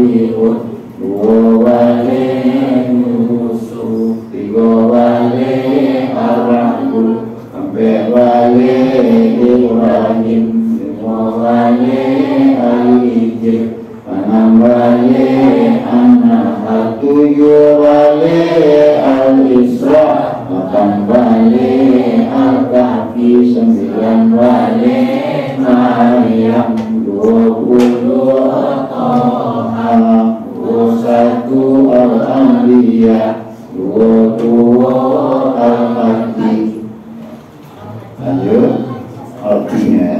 Nabiun, dua wali Yusuf, tiga wali Ar-Rahman, empat wali Ibrahim, lima wali Al-Hijr, enam wali An-Nahl, tujuh wali Al-Isra, delapan wali Al-Kahfi, sembilan wali Maryam, 20 Taha, 21 Al-Anbiya, 22 Al-Hajji. Lanjut artinya.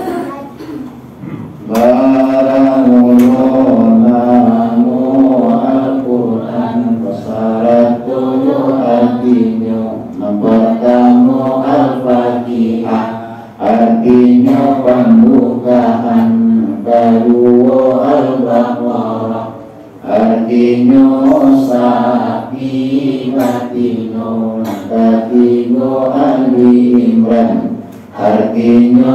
Baramulunanu Al-Quran Basaratul artinya. Pertama Al-Fatihah, artinya pembukaan. Kedua Al-Baqarah, artinya sapi batino. Ketiga Ali Imran, artinya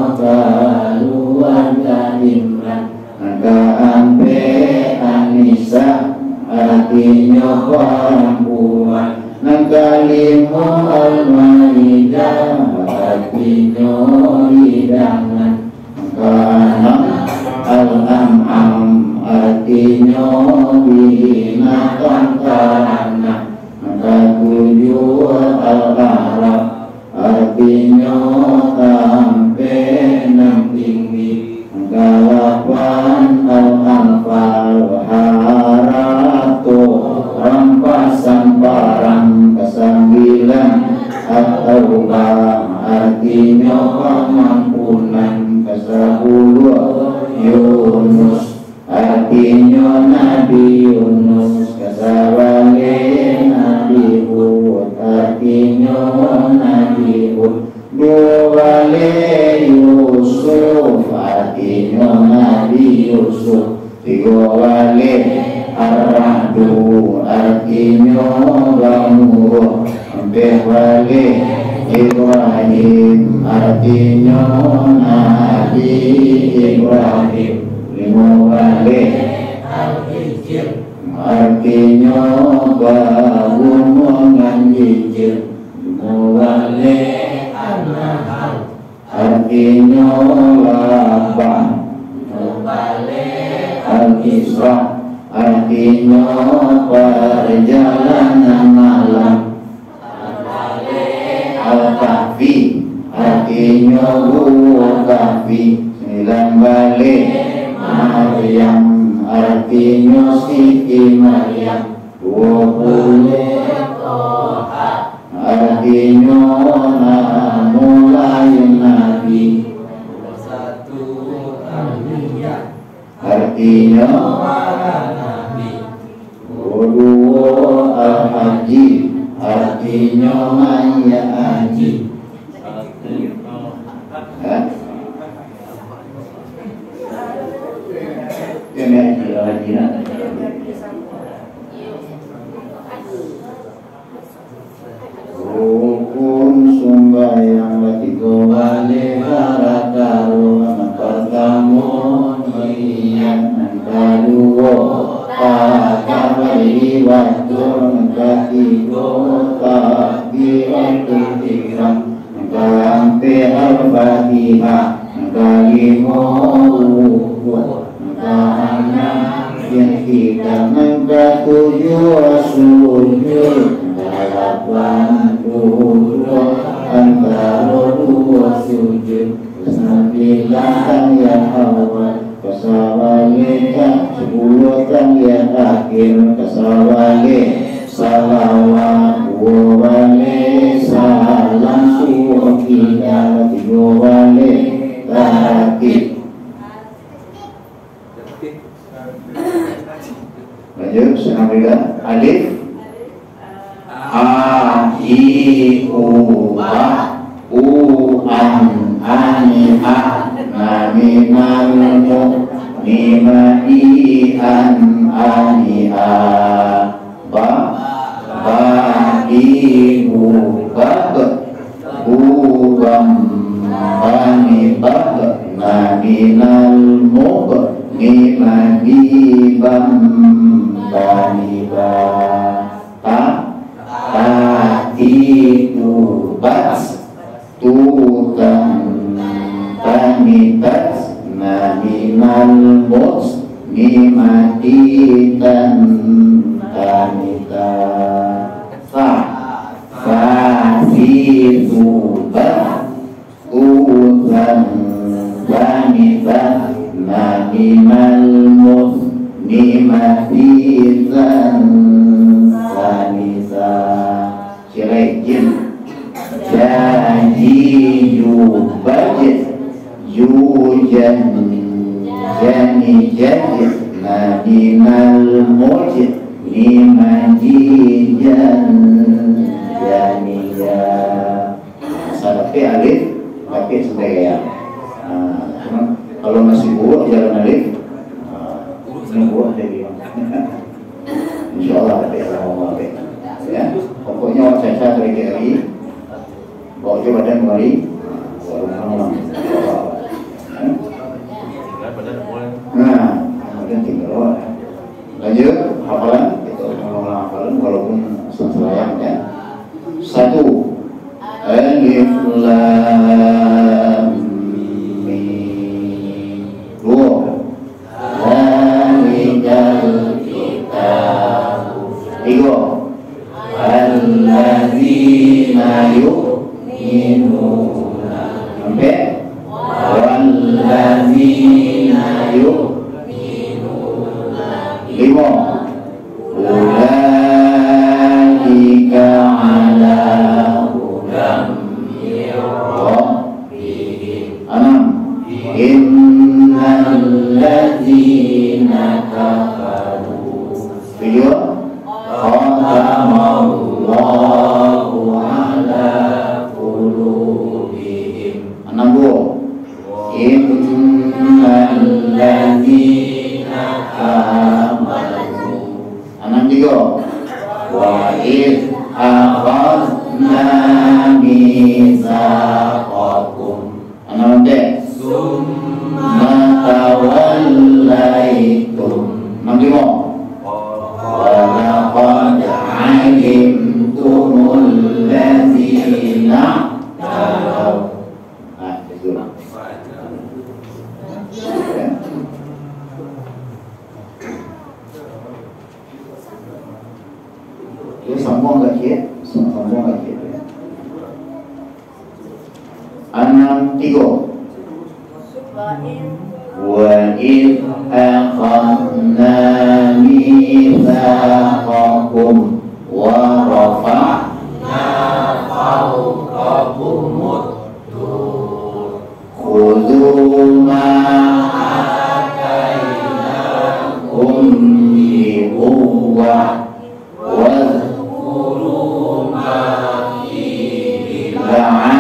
keluarga Imran. Keempat An-Nisa, artinya perempuan. Kelima Al-Maidah, artinya hidangan. Keenam Al-An'am, artinya binatang ternak. Ketujuh Al-A'raf, artinya kampenan tinggi. Kedelapan Al-Anfal, haratu rampasan perang. Kesembilan At-Taubah, artinya pengampunan. Kesepuluh Yunus, artinya Nabi Yunus. Kesewali Nabi Hud, artinya Nabi Hud. Dua wali Yusuf, artinya Nabi Yusuf. Tiga wali Ar-Rahdu, artinya Lamur. Empat wali Ibrahim, artinya Nabi Ibrahim. Lima wali Al-Hijr, artinya babungan hijr. Lima wali An-Nahl, artinya lapang. Lima wali Al-Isra, artinya perjalanan malam. Al-Kahfi, artinya gua kahfi. 9 wali Maryam, artinya Siti Maryam. 20 Toha, artinya mulai Nabi. 21 Al-Anbiya, artinya Nabi. 22 Al-Hajji, artinya Maya Haji. Rukun sembahyang tiga wali barakaru. Pertama niat, kedua takbir waktu, ketiga takbiratul ihram, keempat Al-Fatihah, kelima rukun, keenam yang ketujuh sujud. Delapan duduk antara dua sujud. Sembilan yang awal, kesawali 10 yang akhir. Kesawali salawat, 2 wali salam suwakiyah, 3 wali taratib. Lanjut, senang alif A, I, U, A, U, An, Ani, A, Nani, Nanu, Nima, I, An, Ani, A, Ba, Ba, I, U, Ba, U, Bam, Bani, Ba, Nani, Nalmu, Nima, Di, Ba, maditan tanita fasifubat utan tanita nabimal muslimatitan tanita Cirejin Jadi yubajit Yujan Jani jajit Nadinal mujit Limajijan Janiya Tapi alif Tapi sebagai ya kalau masih buah jalan alif ini buah jadi insya Allah tapi Allah ya pokoknya saya kali bawa coba badan kembali nah kemudian tinggal lanjut hafalan kita ulang hafalan walaupun selayang ya. 1 Alif Lam Mim 2 Zalikal Kitab 3 Alladzina yu'minuna sampai walladzina yu'minuna 5 ulaika ala hudam min rabbihim 6 innal ladzina kafaru 7 Khatamallahu ala qulubihim 6 innal ladzina amanu 6 wa id akhadna mitsaqakum 6 summa tawallaitum 6 وَلَقَدْ عَلِمْتُمُ الَّذِينَ اعْتَدَوْا sambung lagi ya. 6 وَإِذْ أَخَذْنَا مِيثَاقَكُمْ وَرَفَعْنَا فَوْقَكُمُ الطُّورَ خُذُوا مَا آتَيْنَاكُمْ بِقُوَّةٍ وَاذْكُرُوا مَا فِيهِ لَعَلَّكُمْ